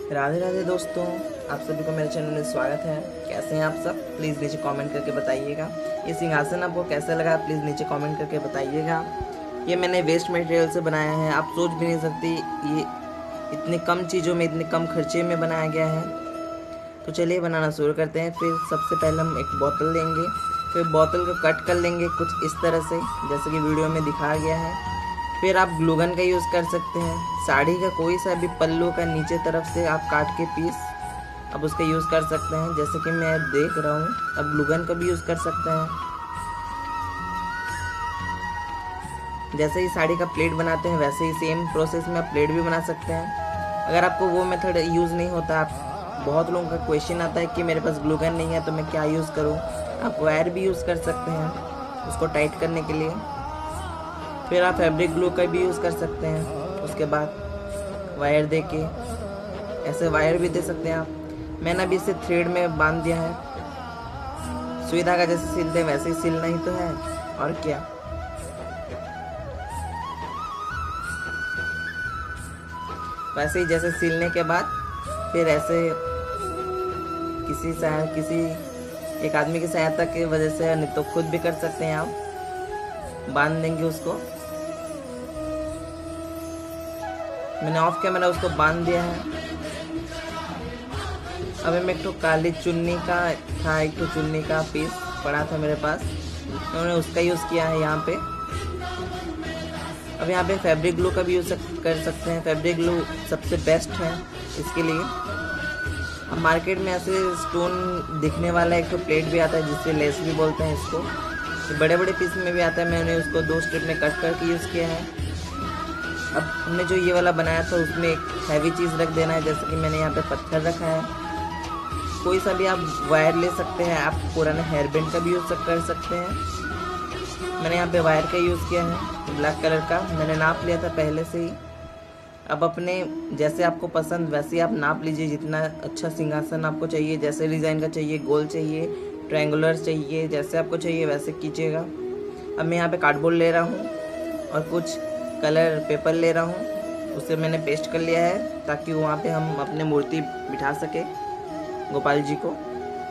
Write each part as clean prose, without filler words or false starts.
राधे राधे दोस्तों, आप सभी को मेरे चैनल में स्वागत है। कैसे हैं आप सब? प्लीज़ नीचे कमेंट करके बताइएगा। ये सिंहासन आपको कैसा लगा प्लीज़ नीचे कमेंट करके बताइएगा। ये मैंने वेस्ट मटेरियल से बनाया है। आप सोच भी नहीं सकती ये इतने कम चीज़ों में, इतने कम खर्चे में बनाया गया है। तो चलिए बनाना शुरू करते हैं। फिर सबसे पहले हम एक बोतल लेंगे, फिर बोतल को कट कर लेंगे कुछ इस तरह से, जैसे कि वीडियो में दिखाया गया है। फिर आप ग्लूगन का यूज़ कर सकते हैं। साड़ी का कोई सा भी पल्लू का नीचे तरफ से आप काट के पीस अब उसका यूज़ कर सकते हैं, जैसे कि मैं देख रहा हूँ। अब ग्लूगन का भी यूज़ कर सकते हैं। जैसे ही साड़ी का प्लेट बनाते हैं वैसे ही सेम प्रोसेस में आप प्लेट भी बना सकते हैं। अगर आपको वो मेथड यूज़ नहीं होता, आप बहुत लोगों का क्वेश्चन आता है कि मेरे पास ग्लूगन नहीं है तो मैं क्या यूज़ करूँ, आप वायर भी यूज़ कर सकते हैं उसको टाइट करने के लिए। फिर आप फैब्रिक ग्लू का भी यूज़ कर सकते हैं। उसके बाद वायर दे के ऐसे वायर भी दे सकते हैं आप। मैंने अभी इसे थ्रेड में बांध दिया है। सुई धागा जैसे सिलते हैं वैसे ही सिलना ही तो है, और क्या। वैसे ही जैसे सिलने के बाद फिर ऐसे किसी एक आदमी की सहायता की वजह से, नहीं तो खुद भी कर सकते हैं आप, बांध देंगे उसको। मैंने ऑफ कैमरा उसको बांध दिया है। अभी मैं एक तो काली चुन्नी का था, एक तो चुन्नी का पीस पड़ा था मेरे पास, मैंने उसका यूज़ किया है यहाँ पे। अब यहाँ पे फैब्रिक ग्लू का भी यूज़ कर सकते हैं। फैब्रिक ग्लू सबसे बेस्ट है इसके लिए। अब मार्केट में ऐसे स्टोन दिखने वाला एक तो प्लेट भी आता है, जिससे लेस भी बोलते हैं इसको। बड़े बड़े पीस में भी आता है। मैंने उसको 2 स्ट्रिप में कट करके यूज़ किया है। अब हमने जो ये वाला बनाया था उसमें एक हैवी चीज़ रख देना है, जैसे कि मैंने यहाँ पे पत्थर रखा है। कोई सा भी आप वायर ले सकते हैं, आप पुराना हेयर बैंड का भी यूज़ कर सकते हैं। मैंने यहाँ पे वायर का यूज़ किया है, ब्लैक कलर का। मैंने नाप लिया था पहले से ही। अब अपने जैसे आपको पसंद वैसे ही आप नाप लीजिए, जितना अच्छा सिंहासन आपको चाहिए, जैसे डिज़ाइन का चाहिए, गोल चाहिए, ट्रायंगुलर चाहिए, जैसे आपको चाहिए वैसे कीजिएगा। अब मैं यहाँ पे कार्डबोर्ड ले रहा हूँ और कुछ कलर पेपर ले रहा हूँ, उसे मैंने पेस्ट कर लिया है ताकि वहाँ पे हम अपने मूर्ति बिठा सके गोपाल जी को।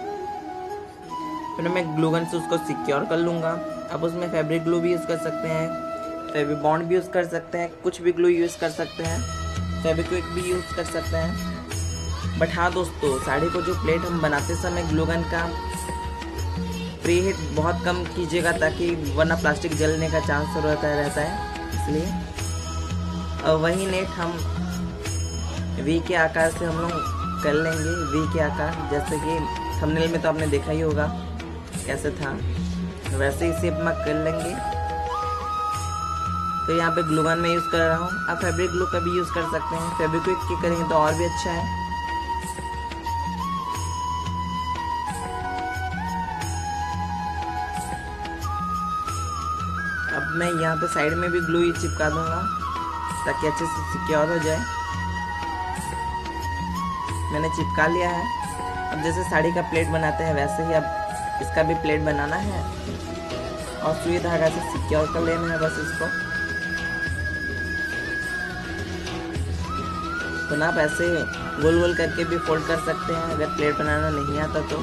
फिर मैं ग्लूगन से उसको सिक्योर कर लूँगा। अब उसमें फैब्रिक ग्लू भी यूज़ कर सकते हैं, फेविबॉन्ड भी यूज़ कर सकते हैं, कुछ भी ग्लू यूज़ कर सकते हैं, फेविक्विक भी यूज़ कर सकते हैं। बट हाँ दोस्तों, साड़ी को जो प्लेट हम बनाते समय ग्लूगन का प्री हीट बहुत कम कीजिएगा, ताकि वरना प्लास्टिक जलने का चांस रहता है। इसलिए अब वही नेट हम वी के आकार से हम लोग कर लेंगे। वी के आकार, जैसे कि थंबनेल में तो आपने देखा ही होगा कैसे था, वैसे ही शेप में कर लेंगे। तो यहाँ पे ग्लूगन में यूज़ कर रहा हूँ। आप फैब्रिक ग्लू का भी यूज़ कर सकते हैं। फेविक्विक की करेंगे तो और भी अच्छा है। अब मैं यहाँ पे साइड में भी ग्लू ही चिपका दूंगा ताकि अच्छे से सिक्योर हो जाए। मैंने चिपका लिया है। अब जैसे साड़ी का प्लेट बनाते हैं वैसे ही अब इसका भी प्लेट बनाना है और सुई धागा से सिक्योर कर लेना है बस इसको। तो आप ऐसे गोल गोल करके भी फोल्ड कर सकते हैं अगर प्लेट बनाना नहीं आता तो।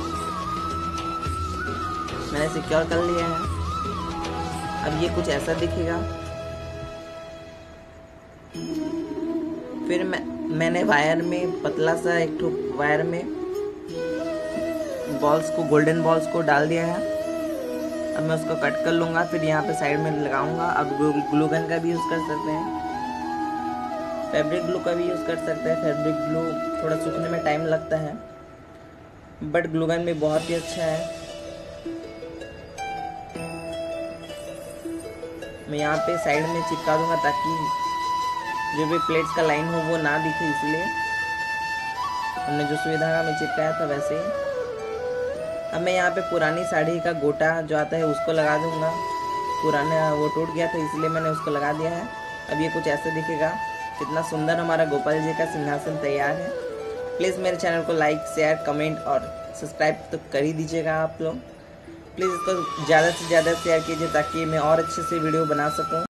मैंने सिक्योर कर लिया है। अब ये कुछ ऐसा दिखेगा। फिर मैंने वायर में पतला सा एक ठो वायर में बॉल्स को, गोल्डन बॉल्स को डाल दिया है। अब मैं उसको कट कर लूँगा, फिर यहाँ पे साइड में लगाऊंगा। अब ग्लूगन का भी यूज़ कर सकते हैं, फैब्रिक ग्लू का भी यूज़ कर सकते हैं। फैब्रिक ग्लू थोड़ा सूखने में टाइम लगता है, बट ग्लूगन भी बहुत ही अच्छा है। मैं यहाँ पे साइड में चिपका दूंगा ताकि जो भी प्लेट्स का लाइन हो वो ना दिखे, इसलिए हमने जो सुई धागा में चिपकाया था वैसे ही। अब मैं यहाँ पे पुरानी साड़ी का गोटा जो आता है उसको लगा दूंगा। पुराना वो टूट गया था इसलिए मैंने उसको लगा दिया है। अब ये कुछ ऐसे दिखेगा। कितना सुंदर हमारा गोपाल जी का सिंहासन तैयार है। प्लीज़ मेरे चैनल को लाइक, शेयर, कमेंट और सब्सक्राइब तो कर ही दीजिएगा आप लोग। प्लीज़ इसको ज़्यादा से ज़्यादा शेयर कीजिए ताकि मैं और अच्छे से वीडियो बना सकूं।